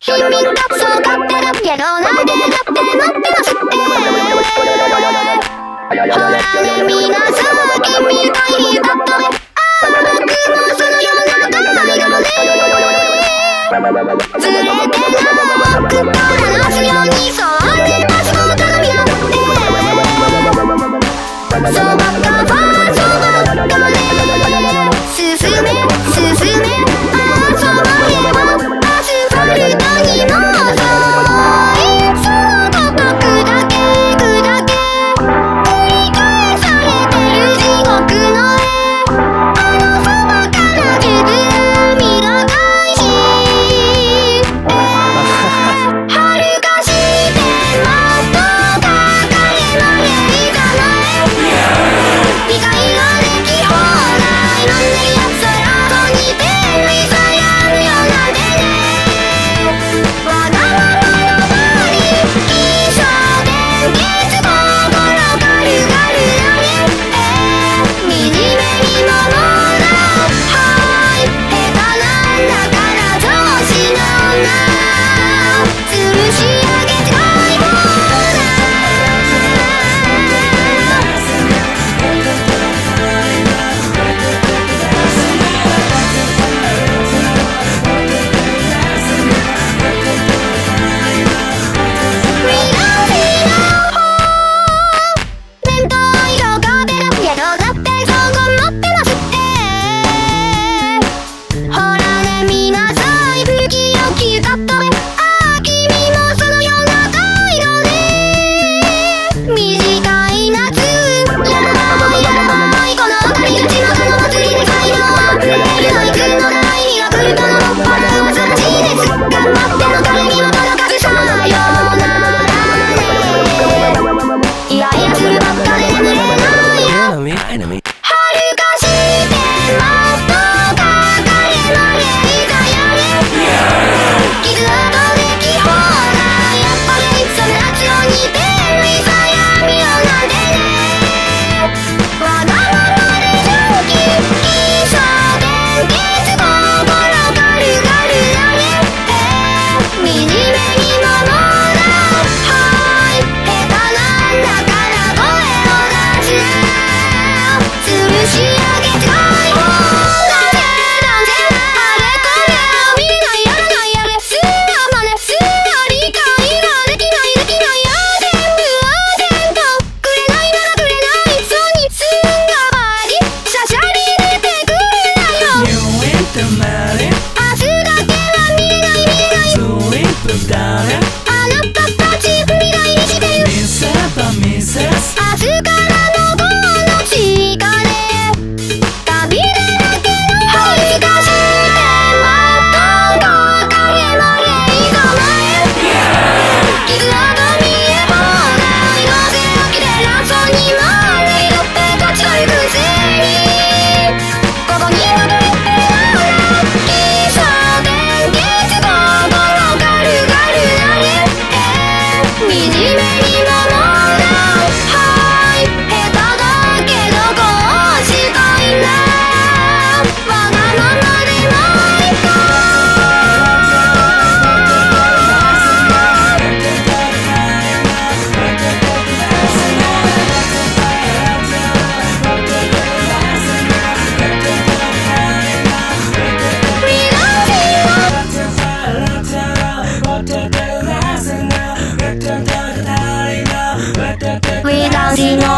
ヒロミンがそう勝手だけどなんでだって待ってますってほらね皆さん君がいいかとね僕もそのような態度でずれてなく話すようにそうねパスも頼み合ってそうばっかそうばっかね進め進めあそばへはアスファルトにもそうそのこと砕け砕け繰り返されてる地獄の絵あのそばから自分磨かいしはるかしてもっとかかれまでいかない理解ができ放題なんでやつらとに便利さやるよなんてねわがままの場に気象電結心ガルガルなれ惨めにももだはい下手なんだから調子の女吊るし上げて解放弁当色がベラけどだってそう思ってますってほらね皆さん不器用気がっためああ君もそのような態度で短い夏やらないやらないこの明かりがちまたの祭りで才能あふれるのいつの代にが来るとのもっぱらはさしいです頑張っての彼にも届かずさようならねイライラするばっかで眠れないよはるかしてもっとかかれまでいざやれ傷跡でき放題やっぱりそれ夏よに便利さやみよなんてねわがままで上気気象電結心ガルガルなれ惨めにももだはい下手なんだから声を出す吊るし上げて解放だけなんてあれこれをみんなやらないやれすあまねすあ理解ができないできないあ全部あ全とくれないならくれないそうにすんがばりしゃしゃり出てくるなよ明日だけは見えない見えないあなたたち未来にしてる明日からのこの地下で旅だらけのはるかしてもっとかかれまでいざない傷跡見え放題どうせ起きて偉そうに周りだって立ち退くせにここに戻ってなら気象電結心ガルガルなれ惨めにももだはい下手だけどこうしたいんだわがままでもいいかウィダンシの